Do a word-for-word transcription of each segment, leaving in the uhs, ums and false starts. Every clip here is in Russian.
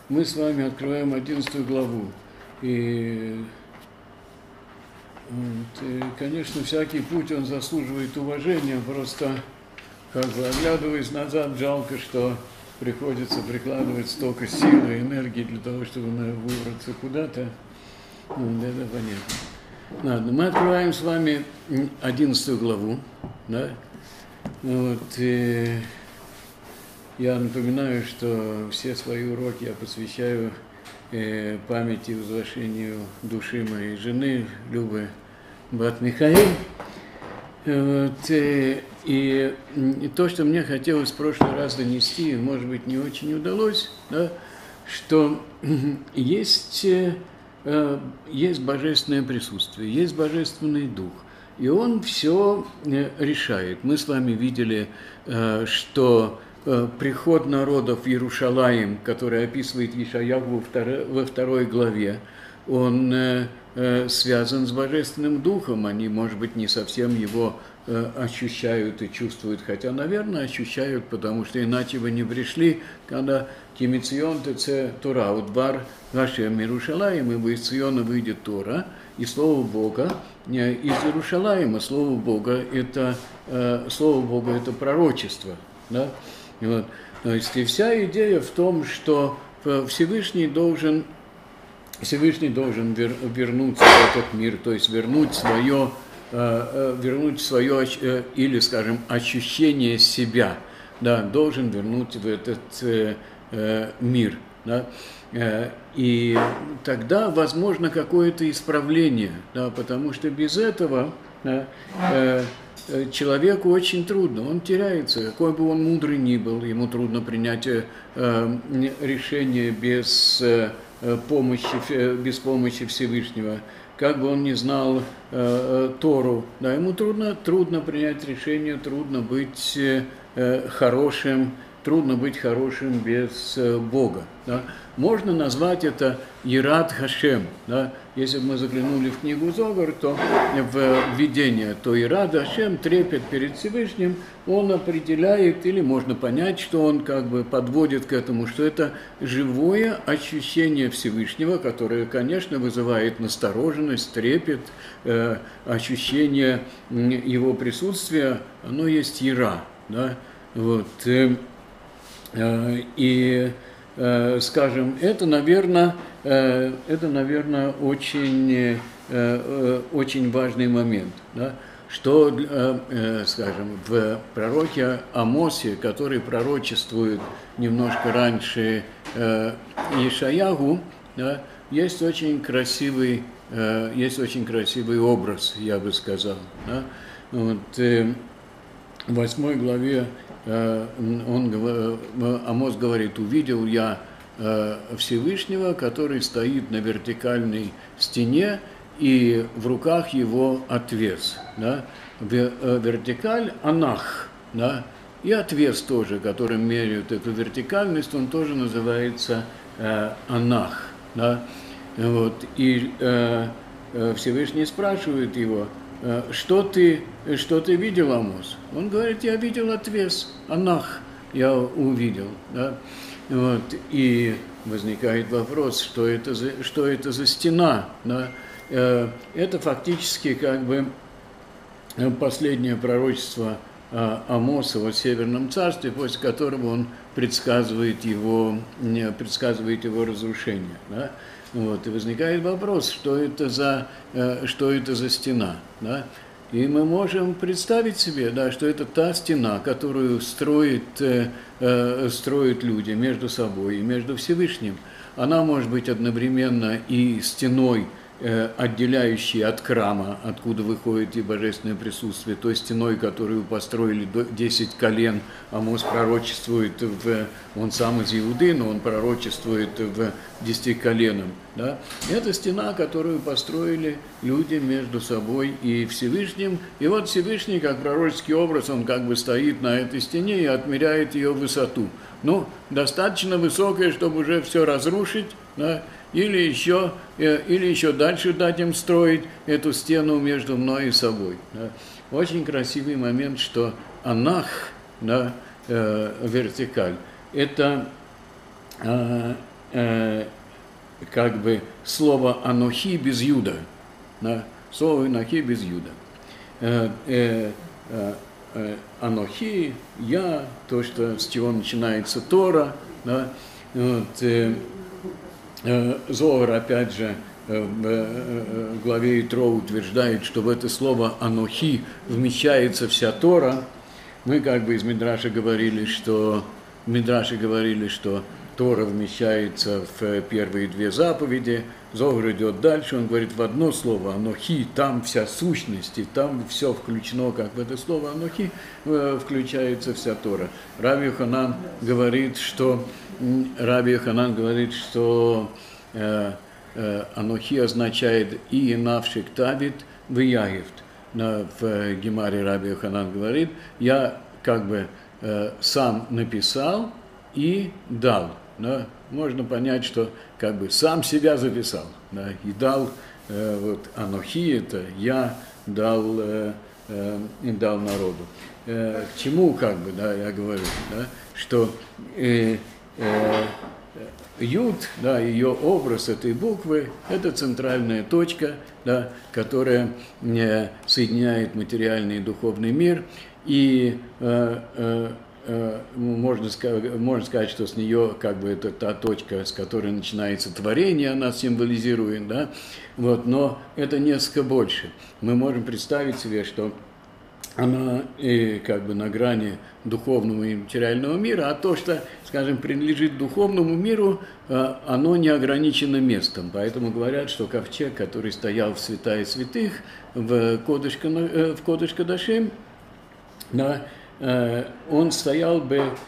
мы с вами открываем одиннадцатую главу. И, вот, и, конечно, всякий путь, он заслуживает уважения, просто, как бы, оглядываясь назад, жалко, что приходится прикладывать столько сил и энергии для того, чтобы выбраться куда-то. Вот, это понятно. Ладно, мы открываем с вами одиннадцатую главу, да? Вот, и я напоминаю, что все свои уроки я посвящаю э, памяти и возвышению души моей жены, Любы Бат Михаэль. Вот, э, и, и то, что мне хотелось в прошлый раз донести, может быть, не очень удалось, да, что есть, э, есть божественное присутствие, есть божественный дух. И он все решает. Мы с вами видели, что приход народов в Иерушалаим, который описывает Ишаяху во второй главе, он связан с Божественным Духом. Они, может быть, не совсем его ощущают и чувствуют, хотя, наверное, ощущают, потому что иначе бы не пришли, когда Кимицион Теце Тора, Удбар Гашем Иерушалаим, ибо из Циона выйдет Тора, и Слово Бога из Иерушалаима. Слово Бога – это, Слово Бога – это пророчество. Да? И вот, то есть и вся идея в том, что Всевышний должен, Всевышний должен вер, вернуться в этот мир, то есть вернуть свое, вернуть свое или, скажем, ощущение себя, да, должен вернуть в этот мир. Да? И тогда возможно какое-то исправление, да, потому что без этого, да, человеку очень трудно, он теряется, какой бы он мудрый ни был, ему трудно принять решение без помощи, без помощи Всевышнего. Как бы он ни знал э, Тору, да, ему трудно, трудно принять решение, трудно быть э, хорошим, трудно быть хорошим без э, Бога. Да. Можно назвать это Ират Хашем. Да. Если бы мы заглянули в книгу Зогар, то в видение, то Ират Хашем, трепет перед Всевышним, он определяет, или можно понять, что он как бы подводит к этому, что это живое ощущение Всевышнего, которое, конечно, вызывает настороженность, трепет, э, ощущение его присутствия, оно есть Ира. Да. Вот. И, скажем, это, наверное, это, наверное, очень, очень важный момент, да? Что, скажем, в пророке Амосе, который пророчествует немножко раньше Ишаяху, да, есть очень красивый, есть очень красивый образ, я бы сказал. Да? Вот, в восьмой главе он, Амос говорит: увидел я Всевышнего, который стоит на вертикальной стене, и в руках его отвес. Да? Вертикаль – анах, да? И отвес тоже, которым меряют эту вертикальность, он тоже называется э, анах. Да? Вот. И э, Всевышний спрашивает его: Что ты, что ты видел, Амос? Он говорит: я видел отвес, анах я увидел. Да? Вот. И возникает вопрос, что это за, что это за стена? Да? Это фактически как бы последнее пророчество Амоса в Северном царстве, после которого он предсказывает его, предсказывает его разрушение. Да? Вот, и возникает вопрос, что это за, что это за стена. Да? И мы можем представить себе, да, что это та стена, которую строят, э, строят люди между собой и между Всевышним. Она может быть одновременно и стеной, отделяющей от храма, откуда выходит и божественное присутствие, той стеной, которую построили десять колен. Амос пророчествует, в, он сам из Иуды, но он пророчествует в десятиколенном. Да? Это стена, которую построили люди между собой и Всевышним. И вот Всевышний, как пророческий образ, он как бы стоит на этой стене и отмеряет ее высоту. Ну, достаточно высокая, чтобы уже все разрушить, да? Или еще, или еще дальше дать им строить эту стену между мной и собой. Да. Очень красивый момент, что анах, да, э, вертикаль, это, э, э, как бы слово «анохи» без юда. Да? Слово «анохи» без юда. Э, э, э, э, «Анохи», «я», то, что, с чего начинается Тора. Да? Вот, э, э, Зоар, опять же, в главе Итро утверждает, что в это слово «анохи» вмещается вся Тора. Мы как бы из Мидраша говорили, что, Мидраши говорили, что Тора вмещается в первые две заповеди. Зоар идет дальше, он говорит в одно слово «анохи», там вся сущность, и там все включено, как в это слово «анохи» включается вся Тора. Раби Йоханан говорит, что, Раби Йоханан говорит, что «анохи» означает «и навшик тавит вяевт». В Гемаре Раби Йоханан говорит, я как бы э, сам написал и дал. Да? Можно понять, что как бы сам себя записал, да? И дал, э, вот «анохи» это я дал, э, э, дал народу. Э, к чему как бы, да, я говорю, да? Что э, э, Юд, да, ее образ этой буквы, это центральная точка, да, которая э, соединяет материальный и духовный мир, и э, э, э, можно, можно сказать, что с нее как бы это та точка, с которой начинается творение, она символизирует, да, вот, но это несколько больше. Мы можем представить себе, что она и как бы на грани духовного и материального мира, а то, что, скажем, принадлежит духовному миру, оно не ограничено местом. Поэтому говорят, что ковчег, который стоял в святая святых, в Кодеш Кодашим, да, он стоял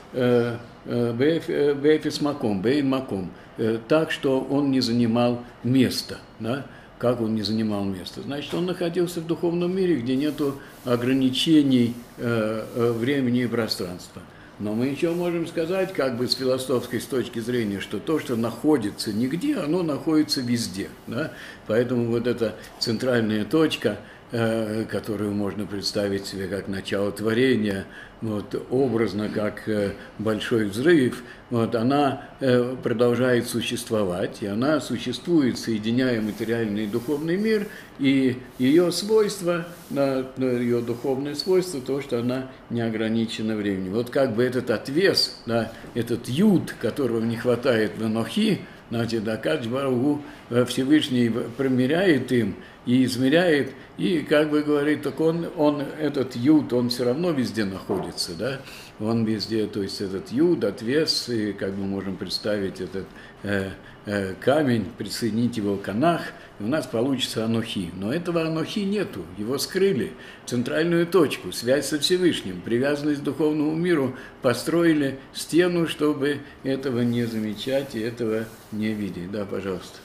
бэфис маком, бэйн маком, так, что он не занимал места, да. Как он не занимал места? Значит, он находился в духовном мире, где нет ограничений э, времени и пространства. Но мы еще можем сказать, как бы с философской с точки зрения, что то, что находится нигде, оно находится везде. Да? Поэтому вот эта центральная точка, э, которую можно представить себе как начало творения, вот, образно как э, большой взрыв, вот, она э, продолжает существовать, и она существует, соединяя материальный и духовный мир, и ее свойство, да, ее духовное свойство, то, что она не ограничена временем. Вот как бы этот отвес, да, этот юд, которого не хватает в Анохи, значит, да, Кадош Барух Ху Всевышний промеряет им и измеряет, и как бы говорит, так он, он этот юд, он все равно везде находится, да, он везде, то есть этот юд, отвес, и как мы можем представить этот э, э, камень, присоединить его к Анах, и у нас получится Анохи. Но этого Анохи нету, его скрыли, центральную точку, связь со Всевышним, привязанность к духовному миру, построили стену, чтобы этого не замечать и этого не видеть. Да, пожалуйста.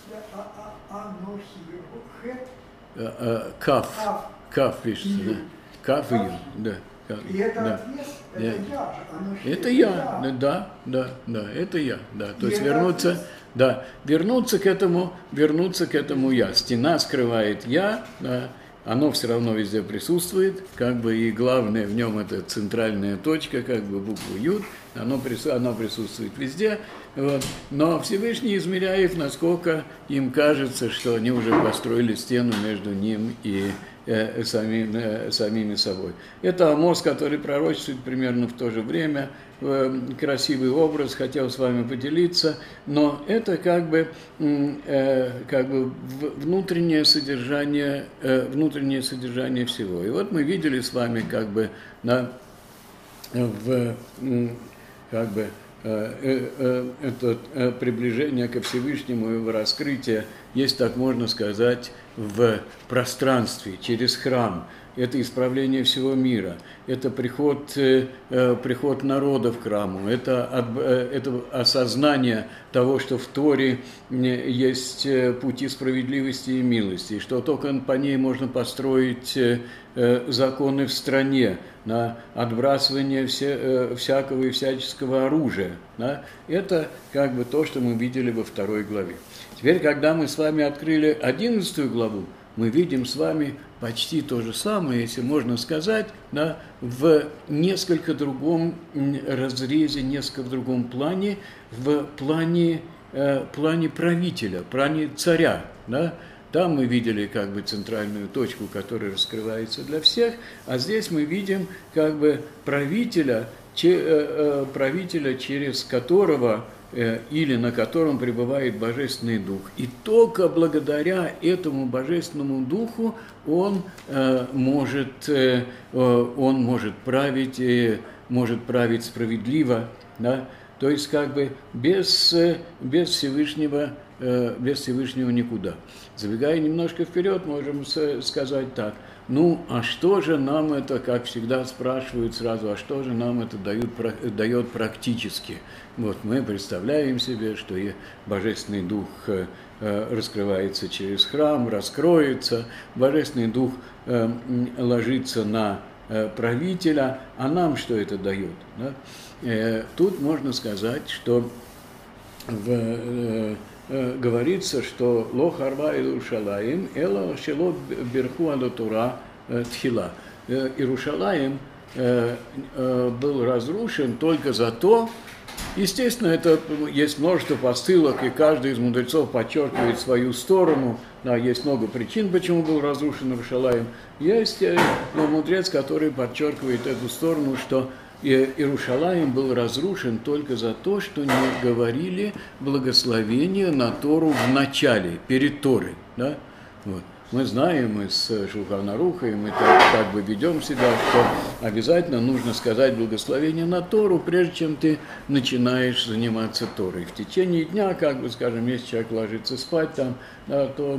Каф, каф пишется, да. Каф и ю, да. И это да. отвес, это я же, Анохи. Это я, да, да, да, это я, да. То есть вернуться, отвес. да, вернуться к этому, вернуться к этому я. Стена скрывает я, да. Оно все равно везде присутствует, как бы, и главное в нем это центральная точка, как бы буква Юд, оно, оно присутствует везде, вот. Но Всевышний измеряет, насколько им кажется, что они уже построили стену между ним и э, самим, э, самими собой. Это Амос, который пророчествует примерно в то же время, э, красивый образ, хотел с вами поделиться, но это как бы, э, как бы внутреннее содержание, э, внутреннее содержание всего. И вот мы видели с вами как бы, да, в, как бы, это приближение ко Всевышнему и его раскрытие есть, так можно сказать, в пространстве, через храм. Это исправление всего мира, это приход, приход народа в храму, это, это осознание того, что в Торе есть пути справедливости и милости, что только по ней можно построить законы в стране, на отбрасывание все, всякого и всяческого оружия. Да? Это как бы то, что мы видели во второй главе. Теперь, когда мы с вами открыли одиннадцатую главу, мы видим с вами почти то же самое, если можно сказать, да, в несколько другом разрезе, несколько в другом плане, в плане э, плане правителя, плане царя, да? Там мы видели как бы центральную точку, которая раскрывается для всех, а здесь мы видим как бы правителя, че, э, правителя, через которого э, или на котором пребывает Божественный Дух. И только благодаря этому Божественному Духу он э, может, э, он может править, э, может править справедливо, да? То есть как бы без, без Всевышнего, без Всевышнего никуда. Забегая немножко вперед, можем сказать так. Ну, а что же нам это, как всегда спрашивают сразу, а что же нам это дает, дает практически? Вот мы представляем себе, что и Божественный Дух раскрывается через храм, раскроется, Божественный Дух ложится на правителя, а нам что это дает? Да? Тут можно сказать, что в, э, э, говорится, что «Ло харва Иерушалаим, эла шело берху ала Тора тхила». Иерушалаим э, э, был разрушен только за то, естественно, это есть множество посылок, и каждый из мудрецов подчеркивает свою сторону. Да, есть много причин, почему был разрушен Иерушалаим. Есть э, мудрец, который подчеркивает эту сторону, что Иерушалаим был разрушен только за то, что не говорили благословение на Тору в начале, перед Торой. Да? Вот. Мы знаем из Шулхан Аруха, и мы так, так бы ведем себя, что обязательно нужно сказать благословение на Тору, прежде чем ты начинаешь заниматься Торой. В течение дня, как бы, скажем, если человек ложится спать там, да, то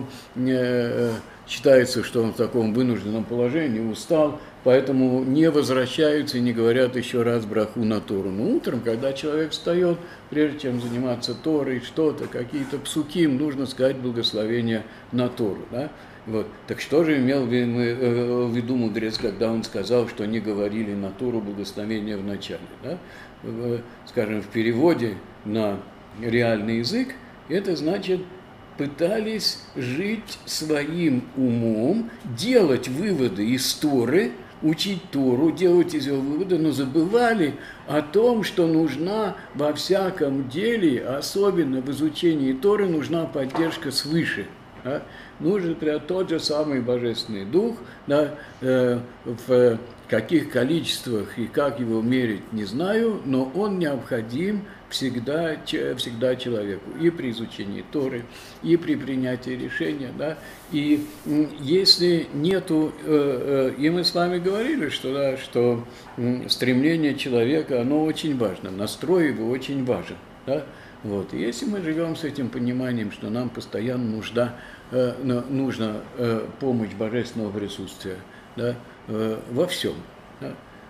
э, считается, что он в таком вынужденном положении, устал, поэтому не возвращаются и не говорят еще раз браху на Тору. Но утром, когда человек встает, прежде чем заниматься Торой, что-то, какие-то псуки, нужно сказать благословение на Тору. Да? Вот. Так что же имел в виду мудрец, когда он сказал, что они говорили на Тору благословение в начале? Да? Скажем, в переводе на реальный язык это значит пытались жить своим умом, делать выводы из Торы, учить Тору, делать из его выводы, но забывали о том, что нужна во всяком деле, особенно в изучении Торы, нужна поддержка свыше. Да? Нужен тот же самый Божественный Дух, да, э, в каких количествах и как его мерить, не знаю, но он необходим всегда, всегда человеку, и при изучении Торы, и при принятии решения. Да? И если нету, и мы с вами говорили, что, да, что стремление человека, оно очень важно, настрой его очень важен. Да? Вот. И если мы живем с этим пониманием, что нам постоянно нужда, нужна помощь божественного присутствия, да, во всем, да,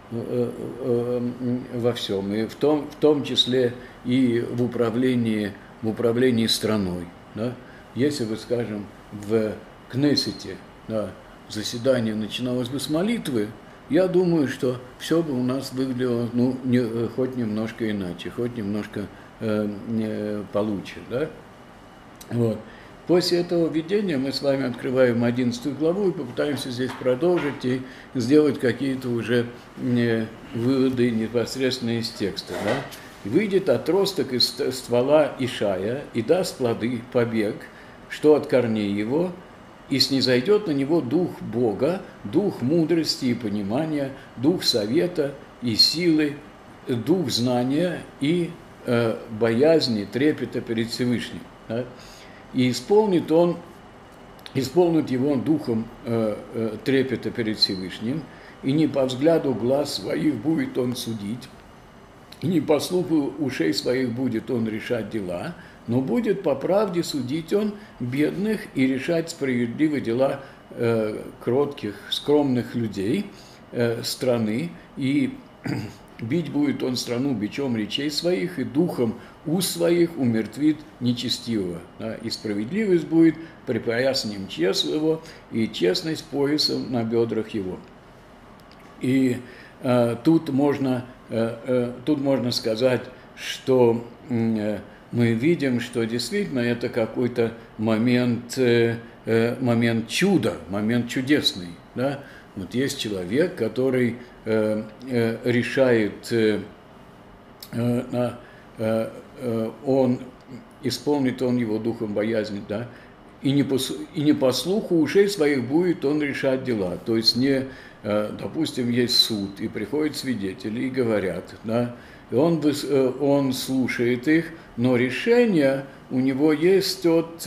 во всем, и в том, в том числе и в управлении, в управлении страной. Да. Если бы, скажем, в Кнессете, да, заседание начиналось бы с молитвы, я думаю, что все бы у нас выглядело, ну, не, хоть немножко иначе, хоть немножко э, не, получше. Да. Вот. После этого введения мы с вами открываем одиннадцатую главу и попытаемся здесь продолжить и сделать какие-то уже выводы непосредственно из текста. Да? «Выйдет отросток из ствола Ишая и даст плоды, побег, что от корней его, и снизойдет на него дух Бога, дух мудрости и понимания, дух совета и силы, дух знания и э, боязни, трепета перед Всевышним». Да? И исполнит он, исполнит его духом э, э, трепета перед Всевышним, и не по взгляду глаз своих будет он судить, и не по слуху ушей своих будет он решать дела, но будет по правде судить он бедных и решать справедливые дела э, кротких, скромных людей э, страны, и бить будет он страну бичом речей своих, и духом уст своих умертвит нечестивого. Да, и справедливость будет припоясанием честь его, и честность поясом на бедрах его. И э, тут, можно, э, э, тут можно сказать, что э, мы видим, что действительно это какой-то момент, э, э, момент чуда, момент чудесный. Да? Вот есть человек, который э, э, решает, э, э, э, он исполнит он его духом боязни, да, и не, по, и не по слуху ушей своих будет он решать дела. То есть, не, допустим, есть суд, и приходят свидетели и говорят, да, и он, он слушает их, но решение у него есть от,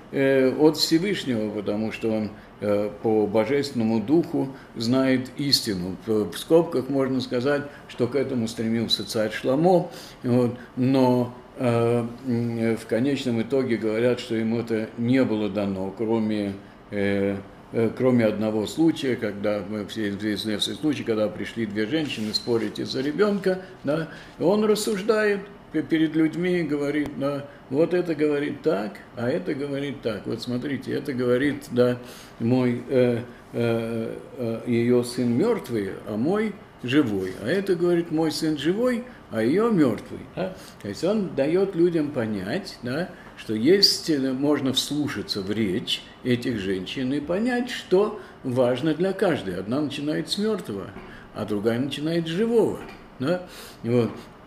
от Всевышнего, потому что он по божественному духу знает истину. В скобках можно сказать, что к этому стремился царь Шломо, вот, но э, в конечном итоге говорят, что ему это не было дано, кроме, э, кроме одного случая, когда мы все известный случай, когда пришли две женщины спорить из-за ребенка, да, и он рассуждает перед людьми и говорит, да, вот это говорит так, а это говорит так. Вот смотрите, это говорит, да, мой, э, э, э, ее сын мертвый, а мой живой. А это говорит, мой сын живой, а ее мертвый. Да? То есть он дает людям понять, да, что есть, можно вслушаться в речь этих женщин и понять, что важно для каждой. Одна начинает с мертвого, а другая начинает с живого. Да? Вот.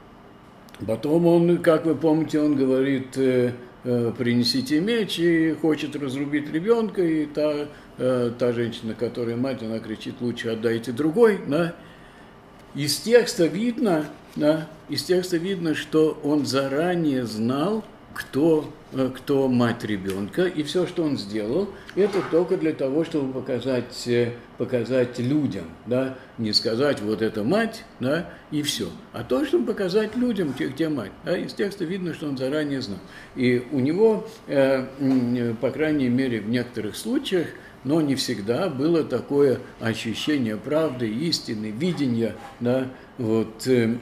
Потом он, как вы помните, он говорит, э, э, принесите меч, и хочет разрубить ребенка, и та, э, та женщина, которая мать, она кричит, лучше отдайте другой. Да? Из текста видно, да, из текста видно, что он заранее знал, кто, э, кто мать ребенка, и все, что он сделал, это только для того, чтобы показать, э, показать людям, да, не сказать, вот это мать, да, и все, а то, чтобы показать людям, где, где мать. Да, из текста видно, что он заранее знал. И у него, э, э, по крайней мере, в некоторых случаях, но не всегда было такое ощущение правды, истины, видения, да, вот, э,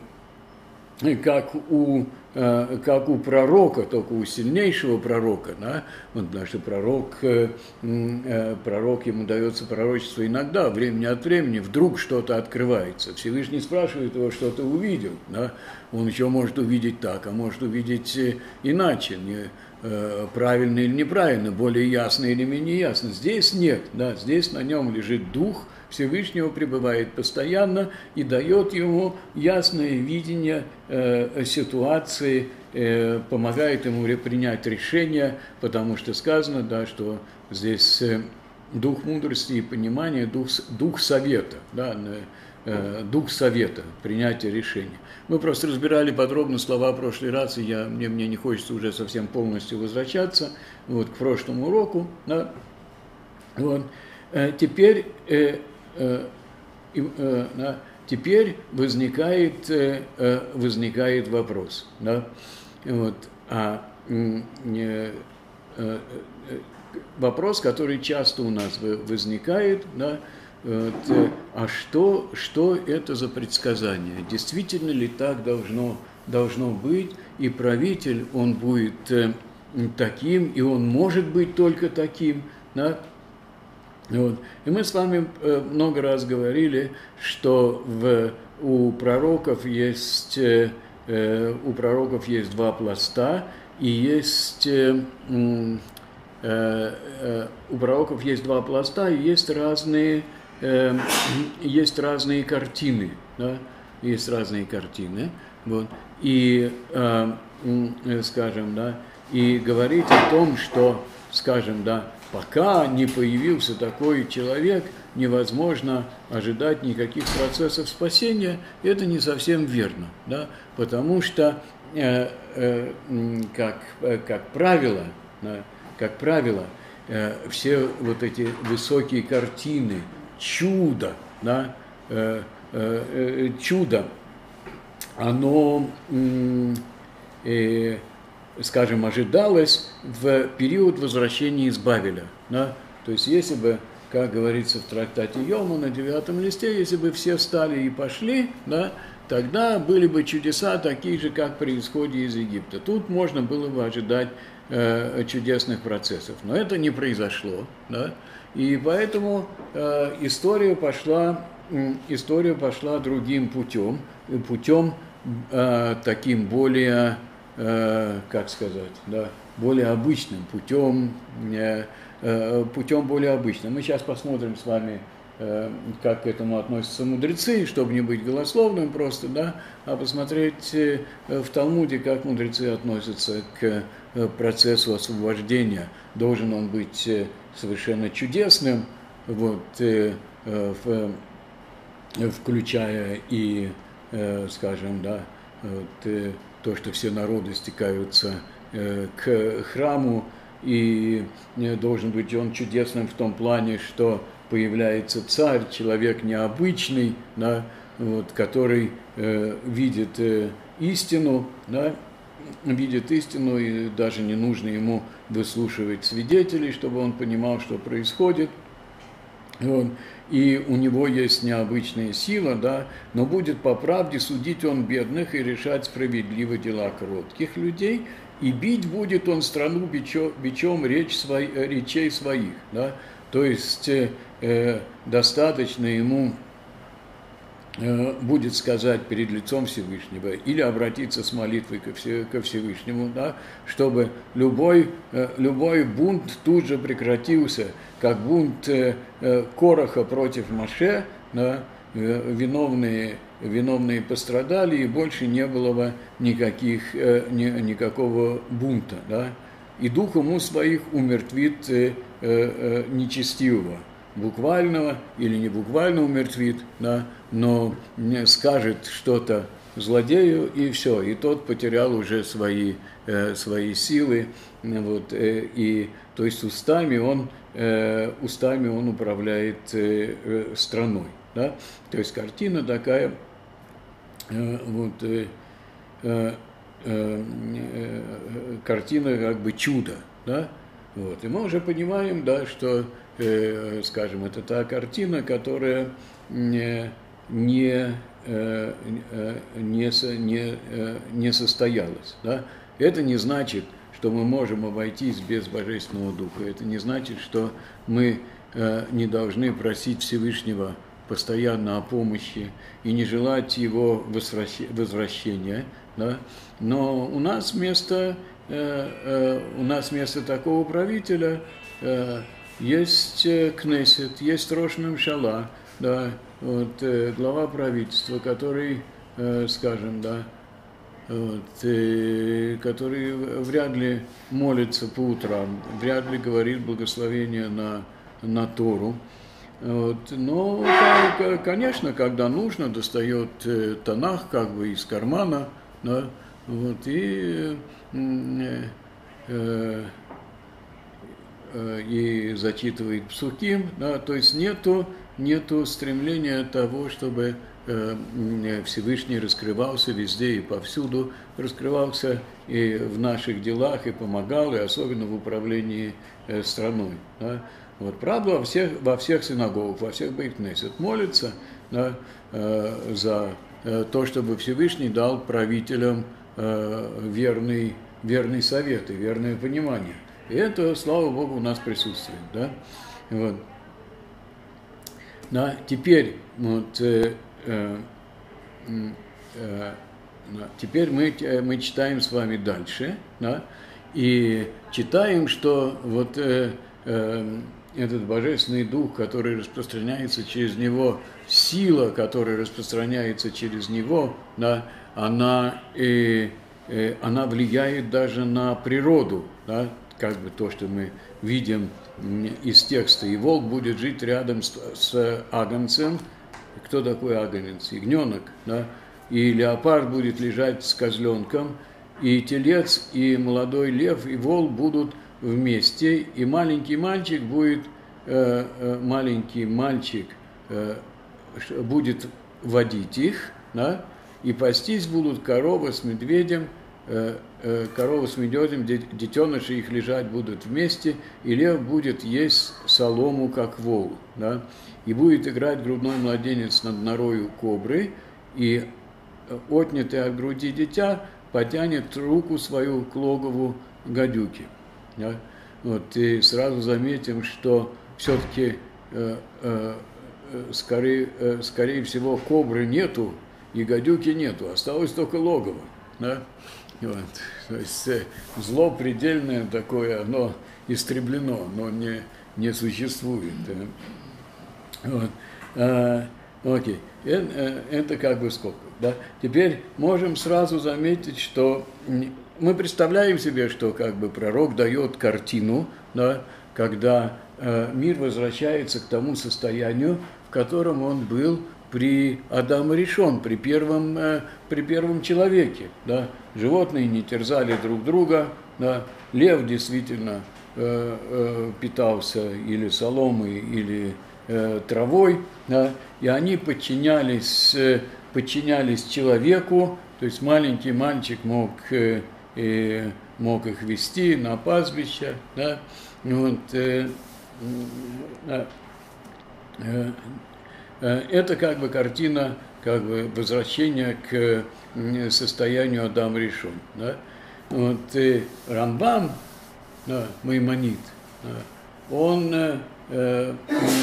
как у, э, как у пророка, только у сильнейшего пророка, да, вот наш пророк, э, э, пророк, ему дается пророчество иногда, времени от времени, вдруг что-то открывается. Всевышний спрашивает его, что ты увидел, да, он еще может увидеть так, а может увидеть иначе, не, э, правильно или неправильно, более ясно или менее ясно. Здесь нет, да, здесь на нем лежит дух Всевышнего, пребывает постоянно и дает ему ясное видение э, ситуации, э, помогает ему принять решение, потому что сказано, да, что здесь э, дух мудрости и понимания, дух, дух совета, да, э, дух совета, принятие решения. Мы просто разбирали подробно слова в прошлый раз, и я, мне, мне не хочется уже совсем полностью возвращаться вот, к прошлому уроку. Да. Вот. Э, теперь... Э, Теперь возникает, возникает вопрос, да? Вот, а, вопрос, который часто у нас возникает, да? Вот, а что, что это за предсказание? Действительно ли так должно, должно быть, и правитель, он будет таким, и он может быть только таким, да? Вот. И мы с вами много раз говорили, что в, у пророков есть, э, у пророков есть два пласта, и есть, э, э, у пророков есть два пласта, и есть разные, э, есть разные картины, да? Есть разные картины, вот. И, э, скажем, да, и говорить о том, что, скажем, да, пока не появился такой человек, невозможно ожидать никаких процессов спасения. Это не совсем верно, да? Потому что, э, э, как, как правило, да, как правило э, все вот эти высокие картины, чудо, да, э, э, чудо, оно... Э, скажем, ожидалось в период возвращения из Бавеля. Да? То есть, если бы, как говорится в трактате Йома на девятом листе, если бы все встали и пошли, да, тогда были бы чудеса такие же, как при исходе из Египта. Тут можно было бы ожидать э, чудесных процессов. Но это не произошло. Да? И поэтому э, история пошла, э, история пошла другим путем, путем э, таким более... как сказать, да, более обычным путем, путем более обычным. Мы сейчас посмотрим с вами как к этому относятся мудрецы, чтобы не быть голословным просто, да, а посмотреть в Талмуде, как мудрецы относятся к процессу освобождения. Должен он быть совершенно чудесным, вот, включая и, скажем, да, вот, то, что все народы стекаются к храму, и должен быть он чудесным в том плане, что появляется царь, человек необычный, да, вот, который э, видит э, истину, да, видит истину, и даже не нужно ему выслушивать свидетелей, чтобы он понимал, что происходит. Вот. И у него есть необычная сила, да, но будет по правде судить он бедных и решать справедливо дела кротких людей, и бить будет он страну бичом, бичом речь свой, речей своих, да. То есть э, достаточно ему э, будет сказать перед лицом Всевышнего или обратиться с молитвой ко, все, ко Всевышнему, да, чтобы любой, э, любой бунт тут же прекратился, как бунт э, э, Кораха против Моше, да, э, виновные, виновные пострадали, и больше не было бы никаких, э, ни, никакого бунта, да. И дух ему своих умертвит э, э, нечестивого, буквального или не буквально умертвит, да, но скажет что-то злодею, и все, и тот потерял уже свои, э, свои силы, вот, э, и, то есть устами он, э, устами он управляет э, э, страной, да, то есть картина такая, э, вот, э, э, картина как бы чудо, да, вот, и мы уже понимаем, да, что, э, скажем, это та картина, которая не, не, э, не, не, не состоялась, да, это не значит, что мы можем обойтись без Божественного Духа, это не значит, что мы э, не должны просить Всевышнего постоянно о помощи и не желать его возвращения, да? Но у нас вместо, э, э, у нас вместо такого правителя э, есть Кнессет, есть Рош Мемшала, да, вот, э, глава правительства, который, э, скажем, да, вот, э, который вряд ли молится по утрам, вряд ли говорит благословение на, на Тору. Вот. Но, конечно, когда нужно, достает Танах как бы из кармана, да, вот, и, э, э, и зачитывает псуким, да, то есть нету, нету стремления того, чтобы э, Всевышний раскрывался везде и повсюду, раскрывался и в наших делах, и помогал, и особенно в управлении э, страной. Да. Вот, правда, во всех, во всех синагогах, во всех бейт-кнесет молятся, да, э, за э, то, чтобы Всевышний дал правителям э, верный, верный совет и верное понимание. И это, слава Богу, у нас присутствует. Да? Вот. Да, теперь, вот, э, э, э, теперь мы, мы читаем с вами дальше, да, и читаем, что вот э, э, этот Божественный Дух, который распространяется через него, сила, которая распространяется через него, да, она, э, э, она влияет даже на природу, да, как бы то, что мы видим из текста. И волк будет жить рядом с, с агнцем. Кто такой агнец? Ягненок, да? И леопард будет лежать с козленком, и телец, и молодой лев, и волк будут вместе, и маленький мальчик будет, э, э, маленький мальчик э, будет водить их, да? И пастись будут корова с медведем, э, э, корова с медведем, детеныши их лежать будут вместе, и лев будет есть солому, как вол, да? И будет играть грудной младенец над норою кобры, и отнятый от груди дитя потянет руку свою к логову гадюки. Да? Вот, и сразу заметим, что все-таки э, э, скорее, э, скорее всего кобры нету и гадюки нету, осталось только логово. Да? Вот. То есть э, зло предельное такое, оно истреблено, оно не, не существует. Да? Вот. А, окей. Это, это как бы сколько. Да? Теперь можем сразу заметить, что мы представляем себе, что как бы пророк дает картину, да, когда э, мир возвращается к тому состоянию, в котором он был при Адаме Ришон, при первом, э, при первом человеке. Да? Животные не терзали друг друга, да? Лев действительно э, э, питался или соломой, или э, травой, да? И они подчинялись, э, подчинялись человеку, то есть маленький мальчик мог, э, э, мог их вести на пастбище, да? Вот, э, э, э, это как бы картина как бы возвращения к состоянию Адам Ришон. Да? Вот, и Рамбам, да, Маймонид, да, он, э,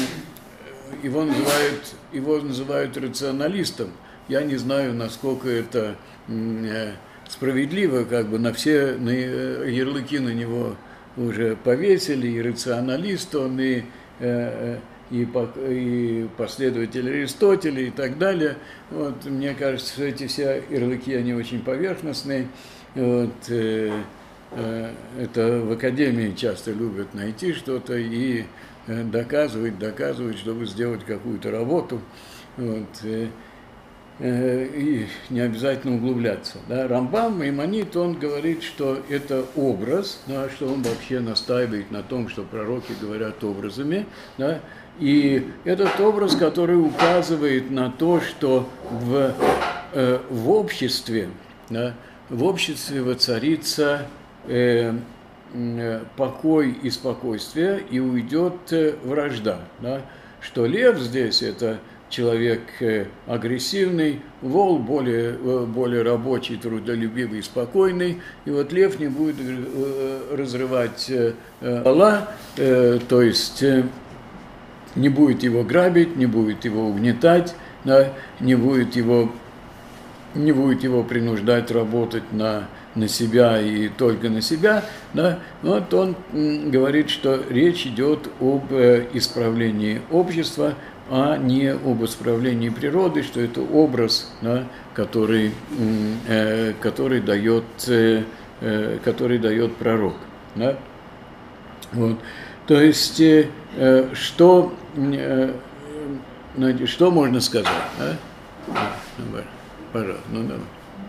его, называют, его называют рационалистом. Я не знаю, насколько это э, справедливо, как бы на все на, ярлыки на него уже повесили, и рационалист он, и э, И, и последователи Аристотеля и так далее. Вот, мне кажется, что эти все ярлыки, они очень поверхностные. Вот, э, э, это в академии часто любят найти что-то и э, доказывать, доказывать, чтобы сделать какую-то работу. Вот, э, э, и не обязательно углубляться. Да. Рамбам, Маймонид, он говорит, что это образ, да, что он вообще настаивает на том, что пророки говорят образами, да. И этот образ, который указывает на то, что в, э, в обществе, да, в обществе воцарится э, э, покой и спокойствие, и уйдет э, вражда. Да, что лев здесь – это человек э, агрессивный, вол более, э, более рабочий, трудолюбивый, спокойный, и вот лев не будет э, разрывать э, пола, э, то есть… Э, не будет его грабить, не будет его угнетать, да, не будет его, не будет его принуждать работать на, на себя и только на себя. Да. Вот он м, говорит, что речь идет об э, исправлении общества, а не об исправлении природы, что это образ, да, который, э, который, дает, э, э, который дает пророк. Да. Вот. То есть, э, что, э, что можно сказать? А? А, пожалуйста, ну давай.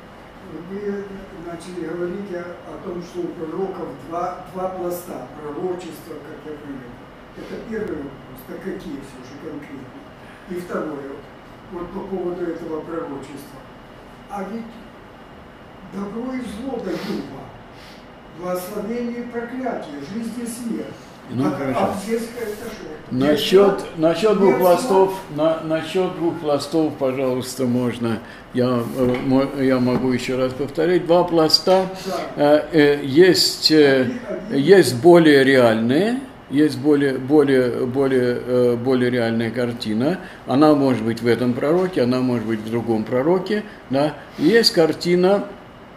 Вы начали говорить о том, что у пророков два, два пласта пророчества, как я понял. Это первый вопрос, так какие все же конкретно? И второе, вот по поводу этого пророчества. А ведь добро и зло дают вам, благословение и проклятие, жизнь и смерть. Ну, а, хорошо. а здесь это что? Насчет, насчет двух нет пластов, на, насчет двух пластов, пожалуйста, можно, я, я могу еще раз повторить. Два пласта, да. э, есть, э, есть более реальные, есть более, более, более, более реальная картина. Она может быть в этом пророке, она может быть в другом пророке. Да. Есть картина,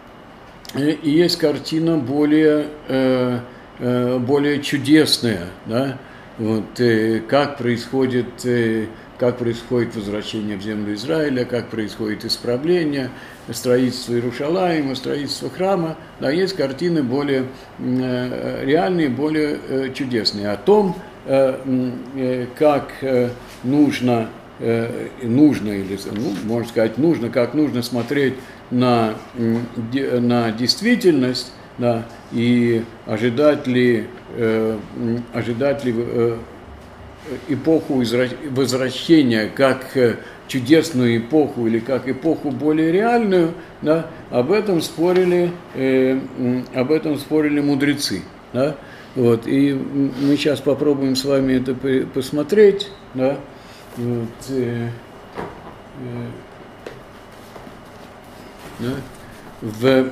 и есть картина более, более чудесная. Да. Вот, как происходит, как происходит возвращение в землю Израиля, как происходит исправление, строительство Иерушалаима, строительство храма. Да, есть картины более э, реальные, более э, чудесные. О том, э, э, как э, нужно, э, нужно, или, ну, можно сказать, нужно, как нужно смотреть на, э, на действительность, да, и ожидать ли, э, ожидать ли э, эпоху возвращения как чудесную эпоху или как эпоху более реальную, да, об этом спорили, э, об этом спорили мудрецы. Да, вот, и мы сейчас попробуем с вами это посмотреть. Да, вот, э, э, да, в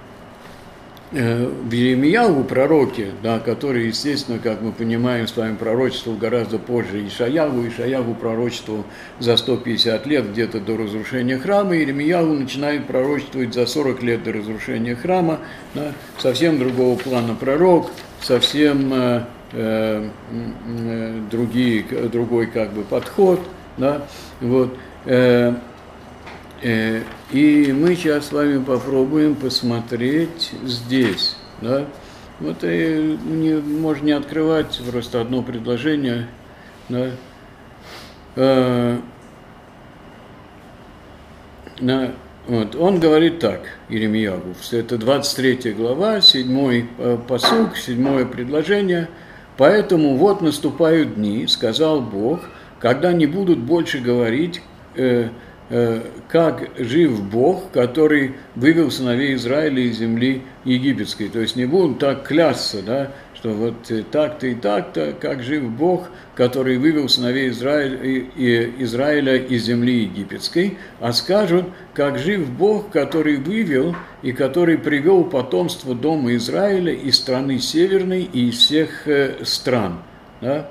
В Иеремияху, пророке, да, который, естественно, как мы понимаем, с вами пророчествовал гораздо позже Ишаяху, Ишаяху пророчествовал за сто пятьдесят лет где-то до разрушения храма, Иеремияху начинает пророчествовать за сорок лет до разрушения храма, да, совсем другого плана пророк, совсем, э, э, другие, другой как бы подход, да, вот. Э, э, и мы сейчас с вами попробуем посмотреть здесь, да. Вот и не, можно не открывать просто одно предложение, да. Э, на, вот, он говорит так, Иеремиягу, это двадцать третья глава, седьмой пасук, седьмое предложение. «Поэтому вот наступают дни, сказал Бог, когда не будут больше говорить, э, э, как жив Бог, который вывел сыновей Израиля из земли египетской». То есть не будут так клясться, да, что вот так-то и так-то, как жив Бог, который вывел сыновей Израиля, Израиля из земли египетской, а скажут, как жив Бог, который вывел и который привел потомство дома Израиля из страны северной и из всех стран, да?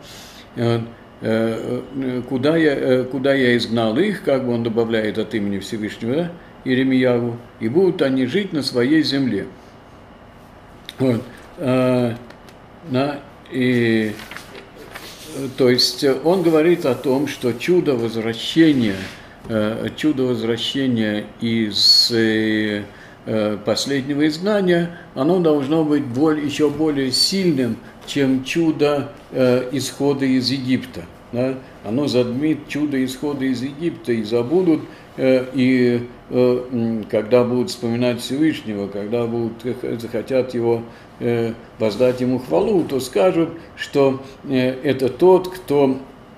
Куда я, куда я изгнал их, как бы он добавляет от имени Всевышнего, да, Иеремиягу, и будут они жить на своей земле. Вот. На, и, то есть он говорит о том, что чудо возвращения, чудо возвращения из последнего изгнания, оно должно быть более, еще более сильным, чем чудо исхода из Египта. Да? Оно задмит чудо исхода из Египта и забудут, и когда будут вспоминать Всевышнего, когда будут, захотят его воздать ему хвалу, то скажут, что это тот, кто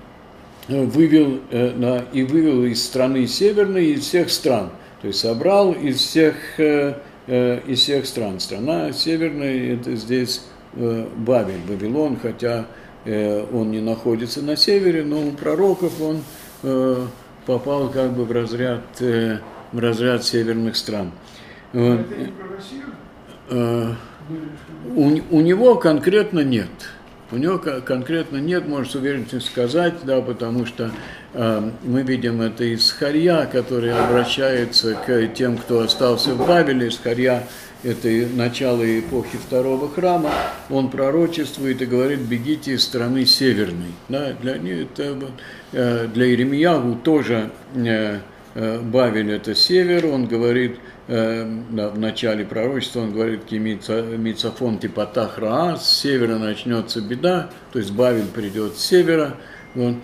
вывел и вывел из страны северной, из всех стран, то есть собрал из всех, из всех стран. Страна северная – это здесь Бавель, Вавилон, хотя он не находится на севере, но у пророков он попал как бы в разряд, в разряд северных стран. Это не про Россию? У, у него конкретно нет. У него конкретно нет, можно с уверенностью сказать, да, потому что э, мы видим это из Схарья, который обращается к тем, кто остался в Бавеле. Схарья – это начало эпохи второго храма. Он пророчествует и говорит: бегите из страны северной. Да, для, это, э, для Иеремиягу тоже э, э, Бавель – это север. Он говорит, в начале пророчества он говорит: «Мицафон типатах раа», с севера начнется беда, то есть Бавель придет с севера. Вот.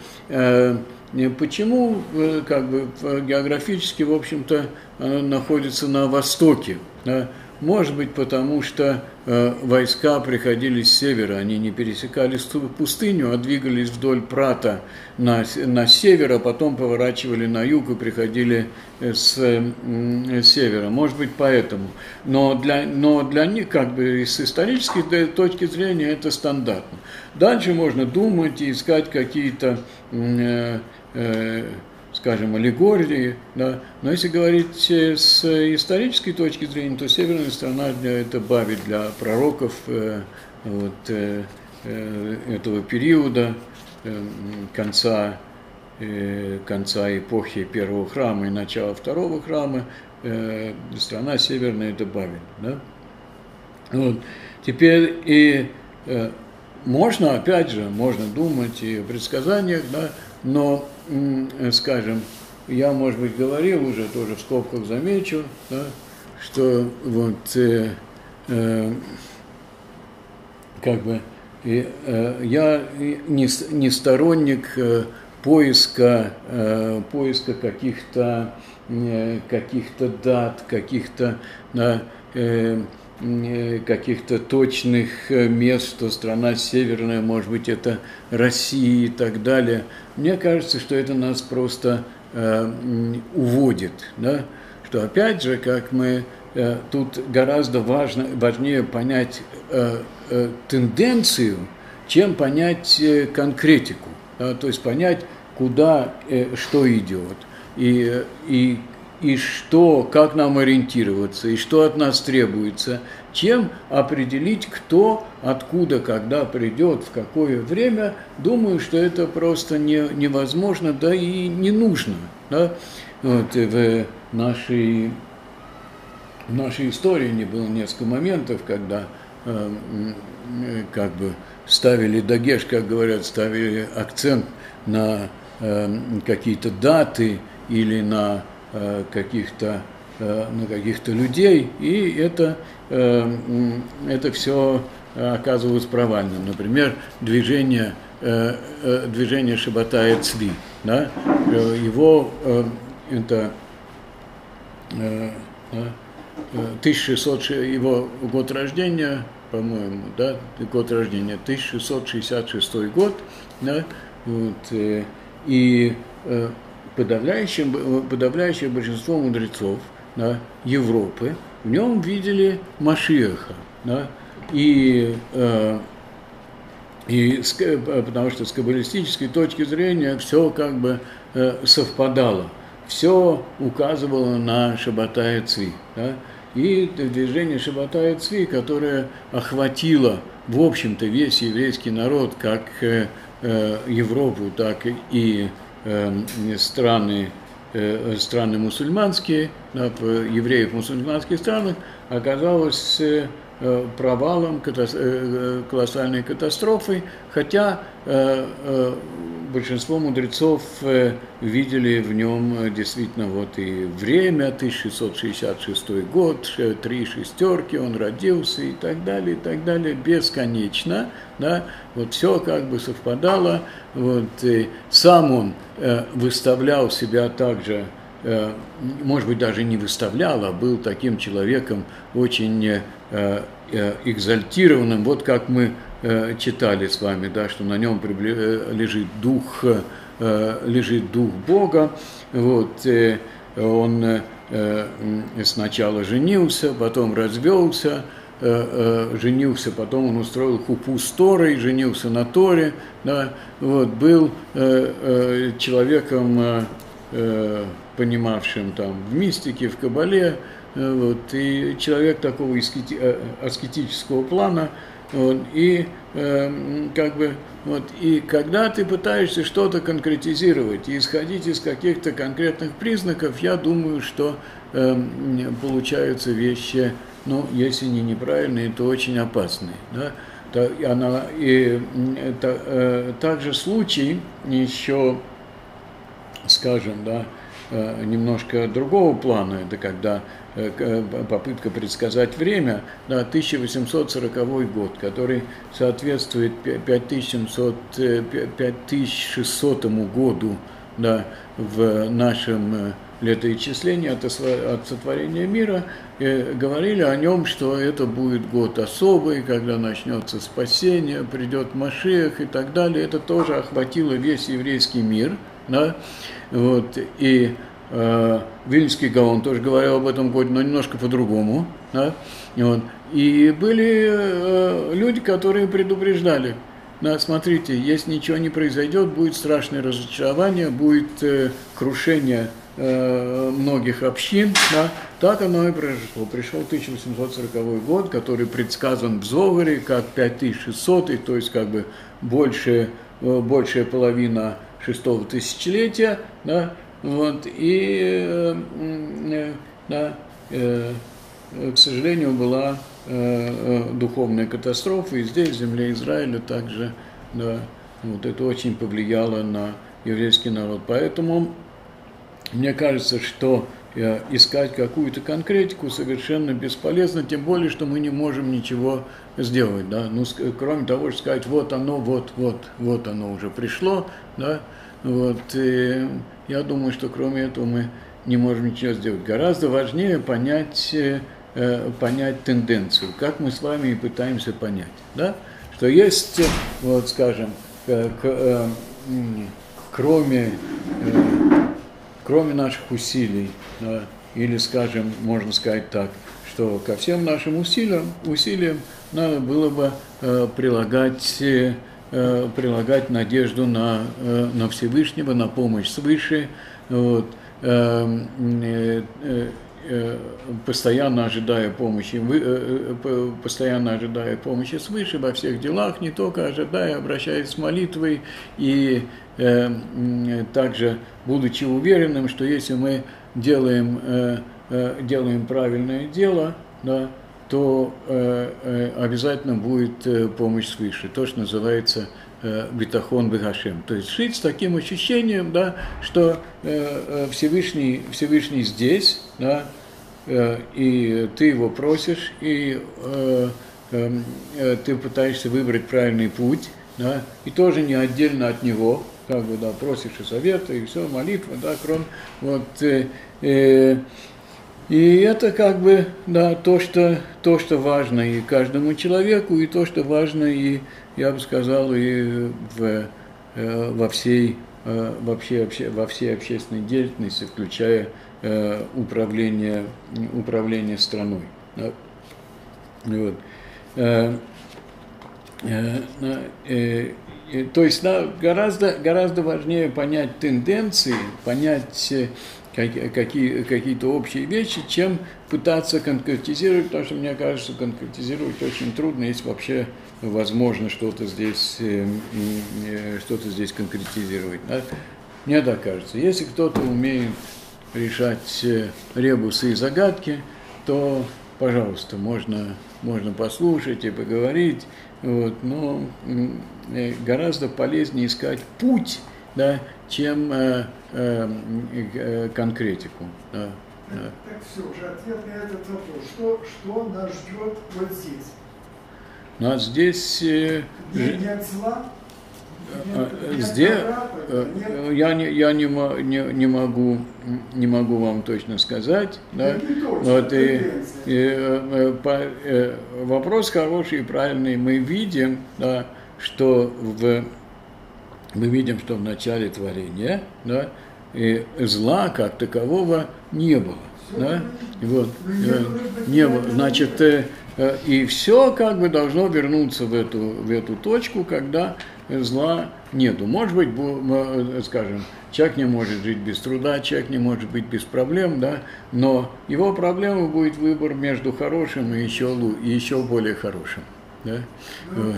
Почему, как бы, географически, в общем-то, оно находится на востоке? Может быть, потому что э, войска приходили с севера, они не пересекали пустыню, а двигались вдоль Прата на, на север, а потом поворачивали на юг и приходили с э, севера. Может быть, поэтому. Но для, но для них, как бы, с исторической точки зрения, это стандартно. Дальше можно думать и искать какие-то э, э, скажем, аллегории, да. Но если говорить с исторической точки зрения, то северная страна – это Бавель для пророков э, вот, э, э, этого периода, э, конца, э, конца эпохи первого храма и начала второго храма. Э, страна северная – это Бавель. Да. Вот. Теперь и э, можно, опять же, можно думать и о предсказаниях, да, но, скажем, я, может быть, говорил уже, тоже в скобках замечу, да, что вот э, э, как бы э, э, я не, не сторонник э, поиска, э, поиска каких-то э, каких-то дат, каких-то да, э, каких-то точных мест, что страна северная, может быть, это Россия и так далее. Мне кажется, что это нас просто э, уводит, да? Что, опять же, как мы э, тут гораздо важно, важнее понять э, э, тенденцию, чем понять э, конкретику, да? То есть понять, куда э, что идет и и и что, как нам ориентироваться, и что от нас требуется, чем определить, кто, откуда, когда придет, в какое время. Думаю, что это просто не, невозможно, да и не нужно. Да? Вот, в, нашей, в нашей истории не было несколько моментов, когда э, как бы ставили дагеш, как говорят, ставили акцент на э, какие-то даты или на э, каких-то э, на каких-то людей, и это, э, это все оказывалось провальным. Например, движение, э, э, движение Шаббата Цви, да? Его э, это э, тысяча шестьсот, его год рождения, по-моему, да, год рождения, тысяча шестьсот шестьдесят шестой год, да, вот, э, и э, подавляющее, подавляющее большинство мудрецов, да, Европы в нем видели Машиаха, да, и, э, и с, потому что с каббалистической точки зрения все как бы э, совпадало, все указывало на Шаббата Цви, да. И движение Шаббата Цви, которое охватило, в общем-то, весь еврейский народ, как э, Европу, так и э, страны, э, страны мусульманские, да, евреев в мусульманских странах, оказалось э, провалом, катас- э, колоссальной катастрофой, хотя э, э, большинство мудрецов э, видели в нем действительно вот и время, тысяча шестьсот шестьдесят шестой год, три шестерки, он родился и так далее, и так далее, бесконечно, да, вот все как бы совпадало, вот, и сам он э, выставлял себя также, э, может быть, даже не выставлял, а был таким человеком очень э, э, экзальтированным, вот как мы читали с вами, да, что на нем лежит дух, лежит дух Бога. Вот, он сначала женился, потом развелся, женился, потом он устроил хупу с Торой, женился на Торе, да, вот, был человеком, понимавшим там в мистике, в кабале, вот, и человек такого аскетического плана. Вот, и э, как бы вот, и когда ты пытаешься что-то конкретизировать и исходить из каких-то конкретных признаков, я думаю, что э, получаются вещи, ну, если не неправильные, то очень опасные. Да? То, она, и, это, э, также случай еще, скажем, да, э, немножко другого плана, это когда попытка предсказать время, да, тысяча восемьсот сороковой год, который соответствует пять тысяч шестисотому году, да, в нашем летоисчислении от, от сотворения мира, э, говорили о нем, что это будет год особый, когда начнется спасение, придет Машиах и так далее. Это тоже охватило весь еврейский мир, да, вот, и Uh, Вильнюсский Гаон тоже говорил об этом годе, но немножко по-другому. Да? И, вот. И были uh, люди, которые предупреждали, да, смотрите, если ничего не произойдет, будет страшное разочарование, будет uh, крушение uh, многих общин. Да? Так оно и произошло. Пришел тысяча восемьсот сороковой год, который предсказан в Зогаре как пять тысяч шестьсот, то есть как бы большая, большая половина шестого тысячелетия. Да? Вот, и, э, да, э, к сожалению, была э, духовная катастрофа, и здесь, в земле Израиля, также, да, вот это очень повлияло на еврейский народ. Поэтому мне кажется, что э, искать какую-то конкретику совершенно бесполезно, тем более, что мы не можем ничего сделать, да, ну, кроме того, что сказать, вот оно, вот, вот, вот оно уже пришло, да, вот, и я думаю, что кроме этого мы не можем ничего сделать. Гораздо важнее понять, э, понять тенденцию, как мы с вами и пытаемся понять, да, что есть, вот, скажем, к, к, э, кроме, э, кроме наших усилий, да, или, скажем, можно сказать так, что ко всем нашим усилиям, усилиям надо было бы э, прилагать, э, прилагать надежду на, э, на Всевышнего, на помощь свыше, вот, э, э, э, постоянно ожидая помощи, э, э, постоянно ожидая помощи свыше во всех делах, не только ожидая, обращаясь с молитвой, и э, э, также будучи уверенным, что если мы делаем, э, э, делаем правильное дело, да, то э, э, обязательно будет э, помощь свыше, то, что называется битахон бегашем. То есть жить с таким ощущением, да, что э, Всевышний, Всевышний здесь, да, э, и ты его просишь, и э, э, ты пытаешься выбрать правильный путь, да, и тоже не отдельно от него, как бы, да, просишь и совета, и все, молитва, да, кроме, вот, э, э, и это как бы, да, то что, то, что важно и каждому человеку, и то, что важно и, я бы сказал, и в, э, во, всей, э, вообще, вообще, во всей общественной деятельности, включая э, управление, управление страной. Да. Вот. Э, э, э, э, то есть, да, гораздо, гораздо важнее понять тенденции, понять какие, какие-то общие вещи, чем пытаться конкретизировать, потому что, мне кажется, конкретизировать очень трудно, если вообще возможно что-то здесь, что-то здесь конкретизировать. Да? Мне так кажется. Если кто-то умеет решать ребусы и загадки, то, пожалуйста, можно, можно послушать и поговорить, вот, но гораздо полезнее искать путь, да, чем э, э, конкретику. Да, да. Так все, уже ответ на этот вопрос. Что, что нас ждет вот здесь? Нас здесь... Э, нет, нет зла? Нет, нет здесь аппарата, нет... я, не, я не, не, не, могу, не могу вам точно сказать. Да? Точно, вот, и, и, э, по, э, вопрос хороший и правильный. Мы видим, да, что в... Мы видим, что в начале творения, да, и зла как такового не было. Да? И вот, э, не было. Значит, э, э, и все как бы должно вернуться в эту, в эту точку, когда зла нету. Может быть, скажем, человек не может жить без труда, человек не может быть без проблем, да, но его проблема будет выбор между хорошим и еще, и еще более хорошим. Да? Вот.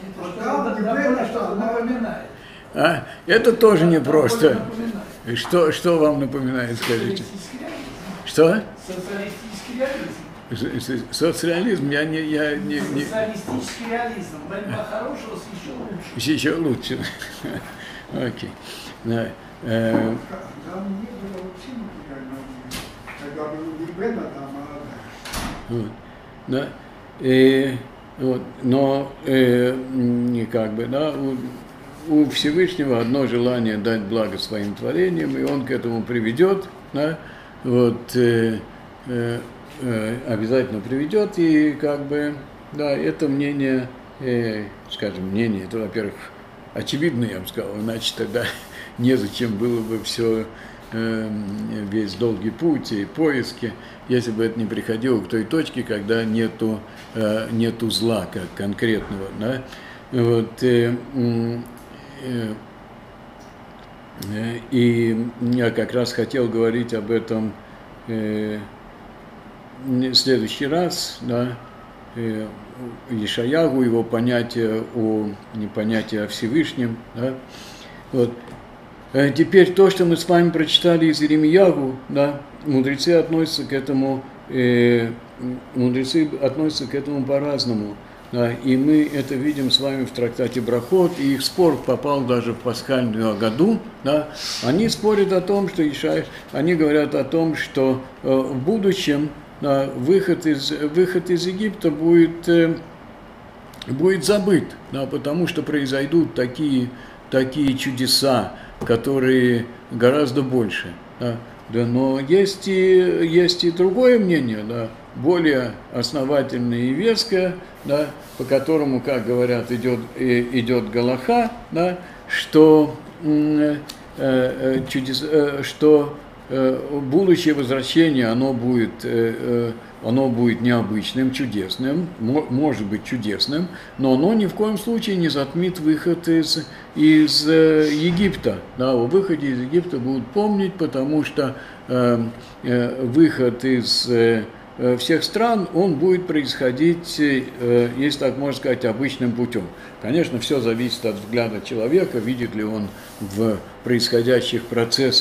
А? Это тоже непросто. Что, что вам напоминает, скажите? Что? Социалистический реализм. Социализм, я не... Я не, не... Социалистический реализм. Борьба хорошего с еще лучше. Еще лучше. Окей. Да. Э... Нам не было вообще материального. Когда был не Бена, там, а... Вот. Да. И, вот. Но, э, как бы, да, у, у Всевышнего одно желание дать благо своим творениям, и он к этому приведет, да, вот, э, э, э, обязательно приведет, и как бы, да, это мнение, э, скажем, мнение, это, во-первых, очевидно, я бы сказал, иначе тогда незачем было бы все, э, весь долгий путь и поиски, если бы это не приходило к той точке, когда нету, э, нету зла как конкретного, да, вот, э, и я как раз хотел говорить об этом э, в следующий раз, да, э, Ешаяху, его понятие о, понятие о Всевышнем. Да, вот. Теперь то, что мы с вами прочитали из Иеремияху, да, мудрецы относятся к этому, э, мудрецы относятся к этому по-разному. Да, и мы это видим с вами в трактате Брахот, и их спор попал даже в пасхальную Агаду. Да. Они спорят о том, что Ишай, они говорят о том, что э, в будущем, да, выход, из, выход из Египта будет, э, будет забыт, да, потому что произойдут такие, такие чудеса, которые гораздо больше. Да. Да, но есть и, есть и другое мнение, да, более основательное и веское, да, по которому, как говорят, идет, идет галаха, да, что, э, э, чудес, э, что э, будущее возвращение, оно будет, э, оно будет необычным, чудесным, может быть чудесным, но оно ни в коем случае не затмит выход из, из Египта. Да, о выходе из Египта будут помнить, потому что э, э, выход из э, всех стран, он будет происходить, э, если так можно сказать, обычным путем. Конечно, все зависит от взгляда человека, видит ли он в происходящих процессах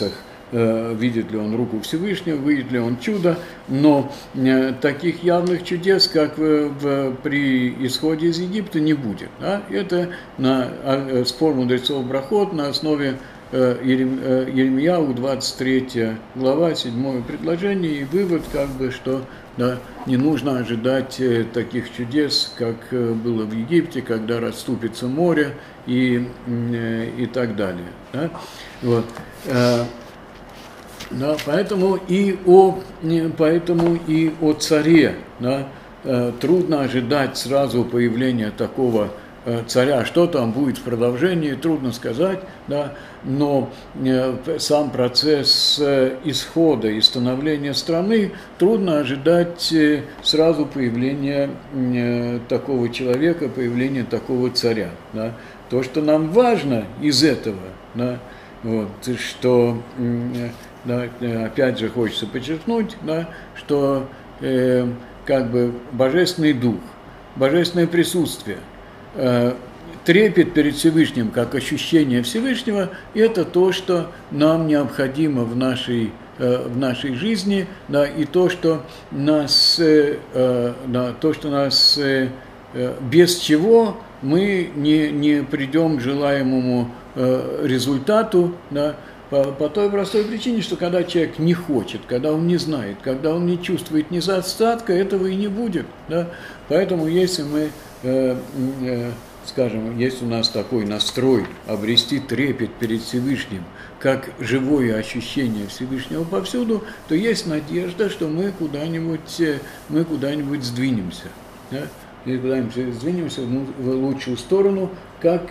э, видит ли он руку Всевышнего, видит ли он чудо, но э, таких явных чудес, как в, в, при исходе из Египта, не будет. Да? Это на, э, спор мудрецов Брахот на основе э, Ерем, э, Еремьяу, двадцать третья глава, седьмое предложение, и вывод, как бы, что да, не нужно ожидать э, таких чудес, как э, было в Египте, когда расступится море и, э, и так далее. Да? Вот. Э, да, поэтому, и о, поэтому и о царе да, э, трудно ожидать сразу появления такого э, царя. Что там будет в продолжении, трудно сказать, да, но э, сам процесс э, исхода и становления страны трудно ожидать э, сразу появления э, такого человека, появления такого царя. Да. То, что нам важно из этого, да, вот, что, э, да, опять же хочется подчеркнуть, да, что э, как бы божественный дух, божественное присутствие, э, трепет перед Всевышним, как ощущение Всевышнего, это то, что нам необходимо в нашей, э, в нашей жизни, да, и то, что нас, э, э, да, то, что нас э, без чего мы не, не придем к желаемому э, результату, да, по, по той простой причине, что когда человек не хочет, когда он не знает, когда он не чувствует недостатка, этого и не будет. Да. Поэтому если мы э, э, скажем, есть у нас такой настрой обрести трепет перед Всевышним, как живое ощущение Всевышнего повсюду, то есть надежда, что мы куда-нибудь, мы куда-нибудь сдвинемся. Да? И куда-нибудь сдвинемся в лучшую сторону, как,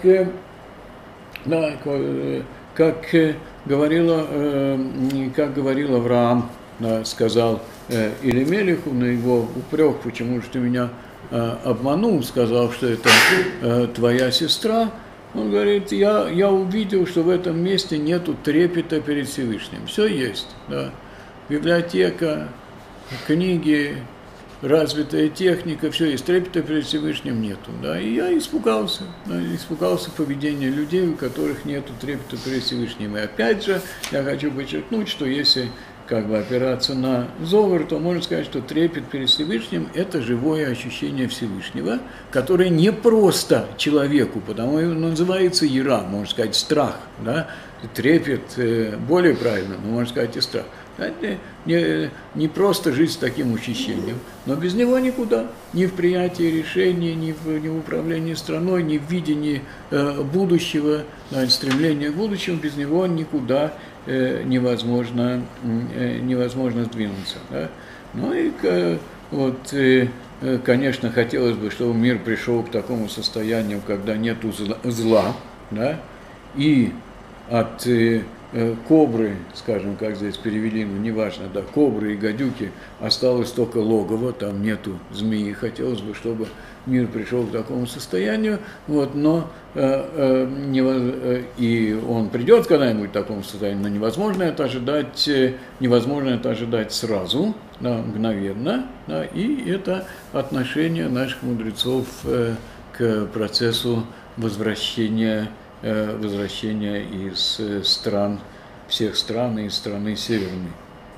да, как, говорила, как говорил Авраам, да, сказал Илимелиху на его упрек, почему же ты меня обманул, сказал, что это э, твоя сестра, он говорит, я, я увидел, что в этом месте нету трепета перед Всевышним. Все есть, да. Библиотека, книги, развитая техника, все есть, трепета перед Всевышним нету, да. И я испугался, да, испугался поведения людей, у которых нету трепета перед Всевышним. И опять же, я хочу подчеркнуть, что если как бы опираться на Зоар, то можно сказать, что трепет перед Всевышним – это живое ощущение Всевышнего, которое не просто человеку, потому что называется ира, можно сказать, страх, да? Трепет более правильно, но можно сказать и страх. Это не, не просто жить с таким ощущением, но без него никуда, ни в приятии решений, ни в, ни в управлении страной, ни в видении э, будущего, да, стремления к будущему, без него никуда э, невозможно, э, невозможно сдвинуться. Да? Ну и вот, э, конечно, хотелось бы, чтобы мир пришел к такому состоянию, когда нет зла, да? И от э, кобры, скажем, как здесь перевели, ну неважно, да, кобры и гадюки, осталось только логово, там нету змеи. Хотелось бы, чтобы мир пришел к такому состоянию, вот, но э, э, невоз... и он придет когда-нибудь к такому состоянию, но невозможно это ожидать, невозможно это ожидать сразу, да, мгновенно, да, и это отношение наших мудрецов э, к процессу возвращения возвращения из стран, всех стран и из страны северной.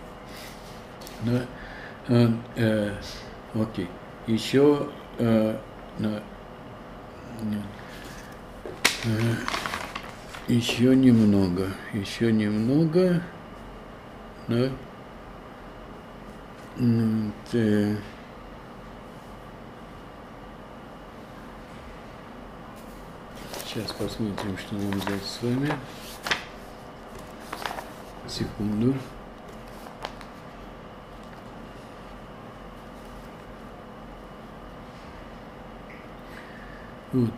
Да? Э, э, окей. Еще, э, э, еще немного, еще немного. Да? Э, Сейчас посмотрим, что нам взять с вами. Секунду. Вот.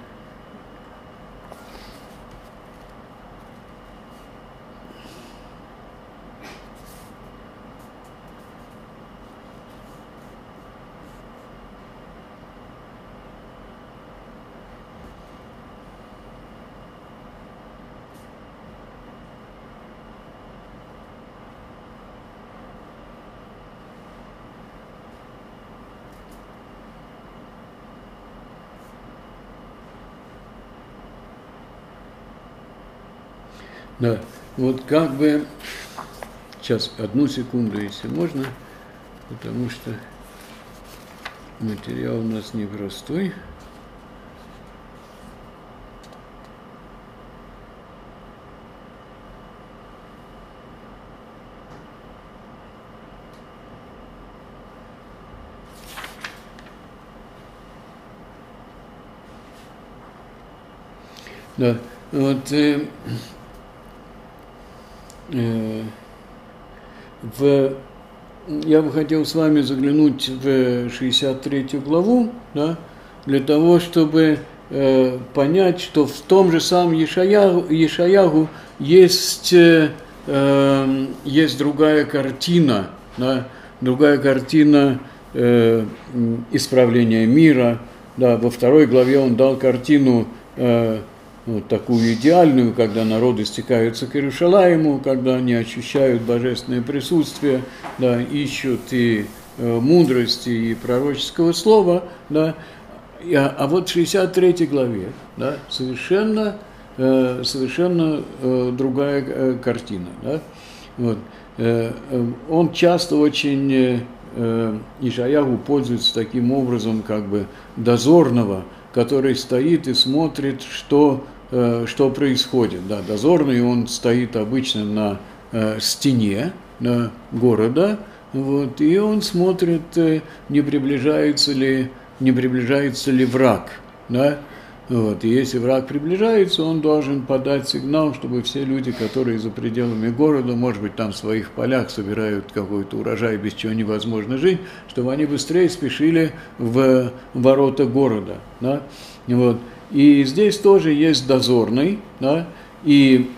Да, вот как бы сейчас, одну секунду, если можно, потому что материал у нас непростой. Да, вот э, э, в, я бы хотел с вами заглянуть в шестьдесят третью главу, да, для того, чтобы э, понять, что в том же самом Ешаягу, Ешаягу есть, э, э, есть другая картина, да, другая картина э, исправления мира. Да, во второй главе он дал картину э, вот такую идеальную, когда народы стекаются к Иерушалаиму, когда они ощущают божественное присутствие, да, ищут и э, мудрости, и пророческого слова, да, и, а, а вот в шестьдесят третьей главе, да, совершенно, э, совершенно э, другая э, картина, да, вот, э, э, он часто очень, э, э, Ишаяху пользуется таким образом, как бы, дозорного, который стоит и смотрит, что, э, что происходит. Да, дозорный, он стоит обычно на э, стене на города, вот, и он смотрит, э, не приближается ли, не приближается ли враг. Да? Вот, и если враг приближается, он должен подать сигнал, чтобы все люди, которые за пределами города, может быть, там в своих полях собирают какой-то урожай, без чего невозможно жить, чтобы они быстрее спешили в ворота города. Да? Вот. И здесь тоже есть дозорный, да? И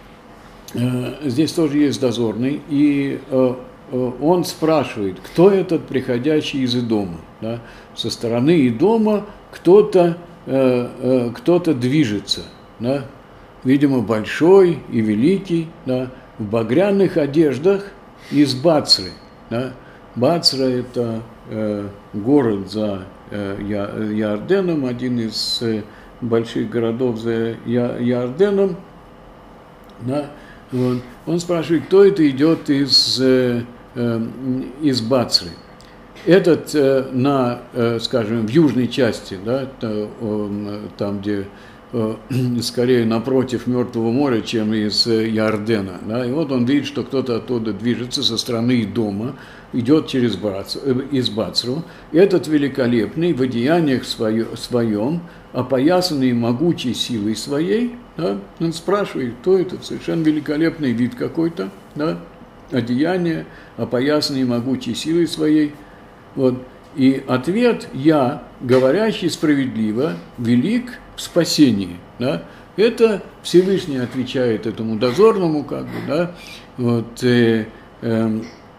э, здесь тоже есть дозорный, и э, э, он спрашивает, кто этот приходящий из Идома. Да? Со стороны Идома кто-то кто-то движется, да, видимо, большой и великий, да, в багряных одеждах из Бацры. Да. Бацра – это э, город за э, Иорденом, один из э, больших городов за Иорденом. Да. Вот. Он спрашивает, кто это идет из, э, э, из Бацры. Этот э, на, э, скажем, в южной части, да, то, э, там, где э, скорее напротив Мертвого моря, чем из э, Иордена, да, и вот он видит, что кто-то оттуда движется со стороны дома, идет через Бац, э, из Бацру. Этот великолепный, в одеяниях свое, своем, опоясанный могучей силой своей, да, он спрашивает, кто это, совершенно великолепный вид какой-то, да, одеяние, опоясанный могучей силой своей. Вот. И ответ «я, говорящий справедливо, велик в спасении». Да? Это Всевышний отвечает этому дозорному, как бы, да? Вот, э, э,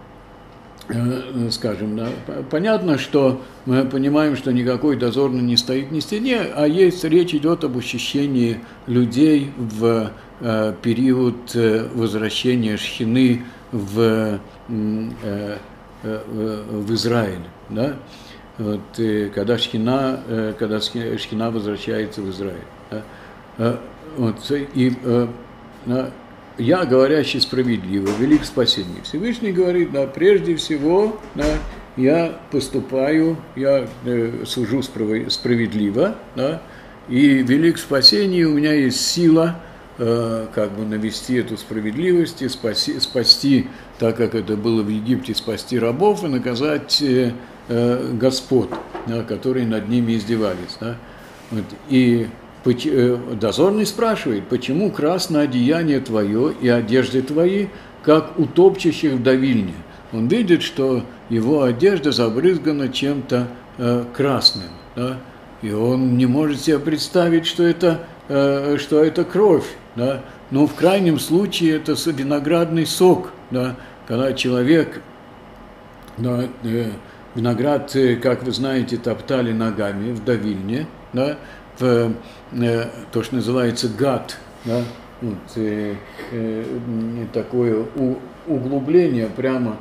э, скажем, да? Понятно, что мы понимаем, что никакой дозорный не стоит на стене, а есть, речь идет об ощущении людей в э, период э, возвращения Шхины в э, в Израиль, да? Вот, когда Шхина, когда Шхина возвращается в Израиль. Да? Вот, и я, говорящий справедливо, велик спасение. Всевышний говорит, да, прежде всего, да, я поступаю, я э, сужу справедливо, да, и велик спасение, у меня есть сила, как бы навести эту справедливость, и спаси, спасти, так как это было в Египте, спасти рабов и наказать э, э, господ, да, которые над ними издевались. Да. Вот. И э, дозорный спрашивает, почему красное одеяние твое и одежды твои, как у топчущих в давильне? Он видит, что его одежда забрызгана чем-то э, красным, да, и он не может себе представить, что это, э, что это кровь. Да? Но в крайнем случае это виноградный сок, да? Когда человек, да, э, виноград, э, как вы знаете, топтали ногами в давильне, да? В э, то, что называется гат, да? Вот, э, э, такое у, углубление прямо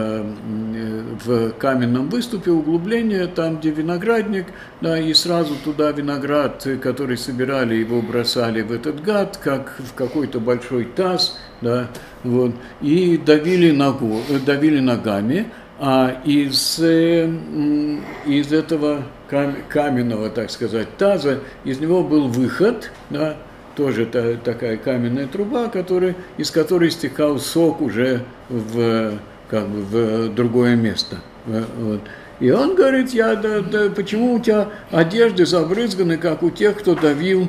в каменном выступе, углубление, там, где виноградник, да, и сразу туда виноград, который собирали, его бросали в этот гад, как в какой-то большой таз, да, вот, и давили, ногу, давили ногами, а из, из этого каменного, так сказать, таза, из него был выход, да, тоже та, такая каменная труба, который, из которой стекал сок уже в, как бы, в другое место. Вот. И он говорит, я, да, да, почему у тебя одежды забрызганы, как у тех, кто давил,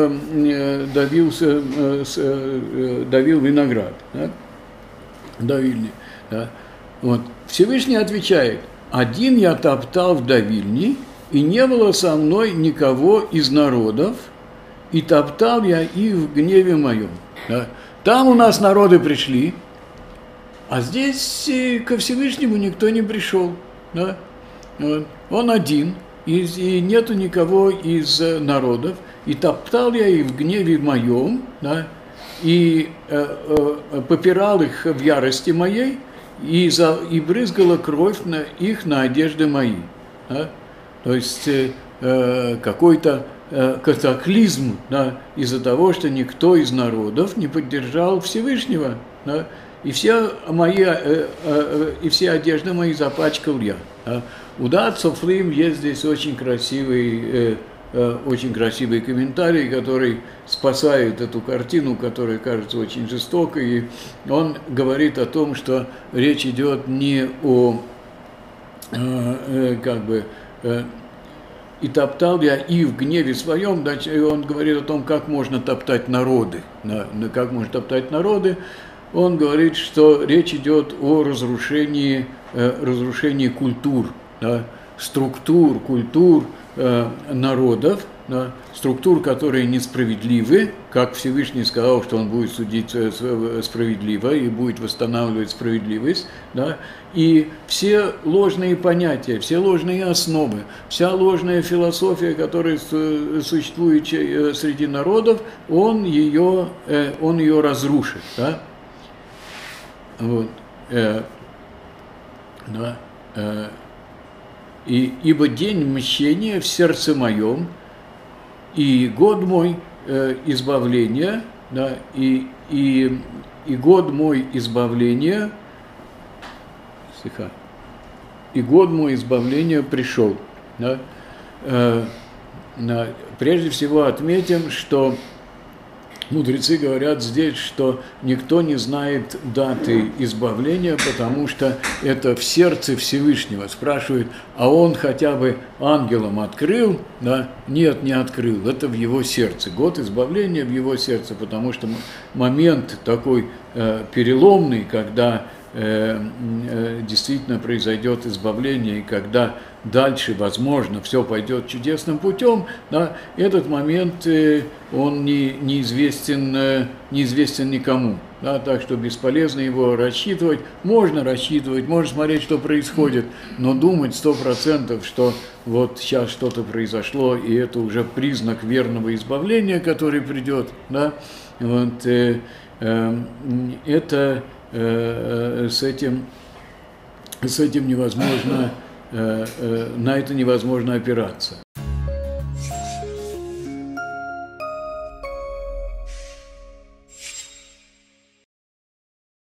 э, давил, э, э, давил виноград, да? Давильни. Да? Вот. Всевышний отвечает, один я топтал в давильне, и не было со мной никого из народов, и топтал я их в гневе моем. Да? Там у нас народы пришли, а здесь ко Всевышнему никто не пришел. Да? Вот. Он один, и, и нету никого из народов, и топтал я их в гневе моем, да? И э, э, попирал их в ярости моей, и, за, и брызгала кровь на их на одежды мои. Да? То есть э, какой-то э, катаклизм, да, из-за того, что никто из народов не поддержал Всевышнего. Да? И, все мои, э, э, и все одежды мои запачкал я. Да? У Даат Софрим есть здесь очень красивый, э, э, очень красивый комментарий, который спасает эту картину, которая кажется очень жестокой. И он говорит о том, что речь идет не о, э, э, как бы, э, и топтал я и в гневе своем, и он говорит о том, как можно топтать народы, как можно топтать народы. Он говорит, что речь идет о разрушении, разрушении культур, да, структур, культур э, народов, да, структур, которые несправедливы, как Всевышний сказал, что он будет судить справедливо и будет восстанавливать справедливость, да, и все ложные понятия, все ложные основы, вся ложная философия, которая существует среди народов, он ее, он ее разрушит. Да? Вот. Да. И, ибо день мщения в сердце моем, и год мой э, избавления, да, и, и, и год мой избавления, стиха, и год мой избавления пришел. Да. Э, да. Прежде всего отметим, что мудрецы говорят здесь, что никто не знает даты избавления, потому что это в сердце Всевышнего. Спрашивают, а он хотя бы ангелам открыл? Да? Нет, не открыл. Это в его сердце. Год избавления в его сердце, потому что момент такой э, переломный, когда э, э, действительно произойдет избавление, и когда дальше, возможно, все пойдет чудесным путем, да, этот момент, э, он не, неизвестен, э, неизвестен никому. Да, так что бесполезно его рассчитывать. Можно рассчитывать, можно смотреть, что происходит, но думать сто процентов, что вот сейчас что-то произошло, и это уже признак верного избавления, который придет, да, вот, э, э, это э, с этим, с этим невозможно, на это невозможно опираться.